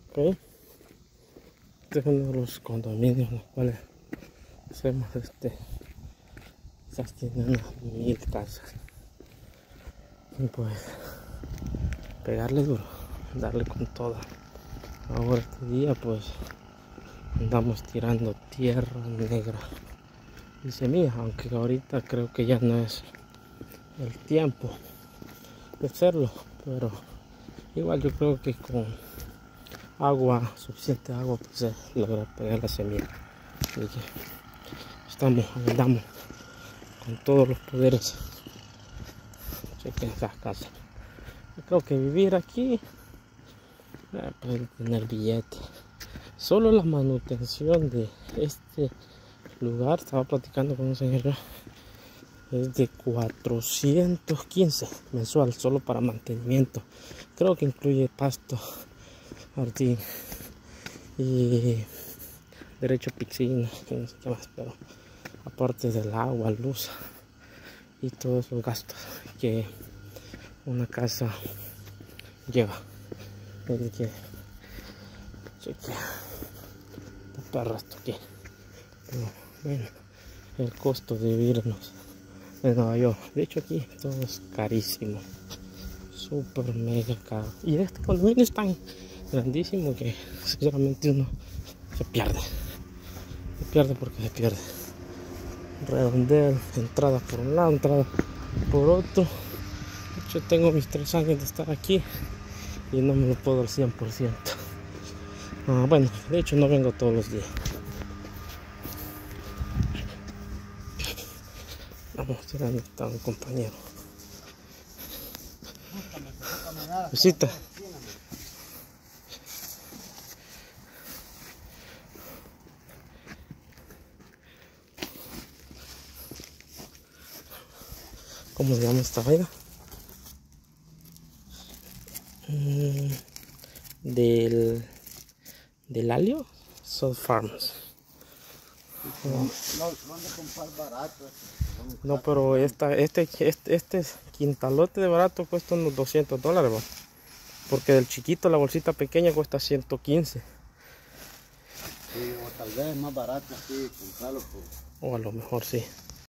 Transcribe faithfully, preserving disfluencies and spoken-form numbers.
Ok. Este es uno de los condominios en los cuales hacemos este. Estas tienen unas mil casas. Y pues pegarle duro, darle con toda. Ahora este día pues andamos tirando tierra negra y semillas, aunque ahorita creo que ya no es el tiempo de hacerlo, pero igual yo creo que con agua, suficiente agua, pues se logra pegar la semilla. Así que estamos, andamos con todos los poderes. Chequen esas casas. Yo creo que vivir aquí, eh, pueden tener billete. Solo la manutención de este lugar, estaba platicando con un señor, es de cuatrocientos quince mensual, solo para mantenimiento. Creo que incluye pasto, jardín y derecho a piscina, no sé qué más, pero aparte del agua, luz y todos los gastos que una casa lleva. Así que cheque, está perro esto aquí. Pero bueno, el costo de vivirnos en Nueva York, de hecho aquí todo es carísimo, súper mega caro, y este condominio es tan grandísimo que sinceramente uno se pierde se pierde porque se pierde. Redondel, entrada por un lado, entrada por otro. Yo tengo mis tres años de estar aquí y no me lo puedo al cien por ciento. Ah, bueno, de hecho no vengo todos los días. Vamos tirando a un compañero. Visita. ¿Cómo se llama esta vaina? Mm, del del Alio South Farms. No, no, no han de comprar barato. No, pero esta, este, este, este quintalote de barato cuesta unos doscientos dólares, ¿va? Porque del chiquito, la bolsita pequeña cuesta ciento quince. Sí, o tal vez más barato así, comprarlo por... O a lo mejor sí.